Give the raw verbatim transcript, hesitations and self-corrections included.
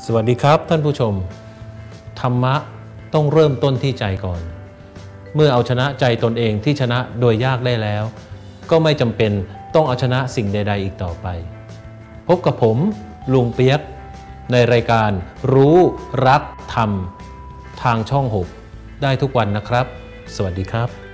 สวัสดีครับท่านผู้ชมธรรมะต้องเริ่มต้นที่ใจก่อนเมื่อเอาชนะใจตนเองที่ชนะโดยยากได้แล้วก็ไม่จำเป็นต้องเอาชนะสิ่งใดๆอีกต่อไปพบกับผมลุงเปียกในรายการรู้รักธรรมทางช่องหกได้ทุกวันนะครับสวัสดีครับ